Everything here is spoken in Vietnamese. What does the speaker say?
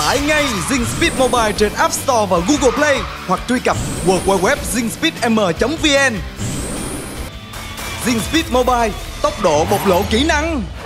Tải ngay Zing Speed Mobile trên App Store và Google Play hoặc truy cập www.zingspeedm.vn. Zing Speed Mobile, tốc độ bộc lộ kỹ năng.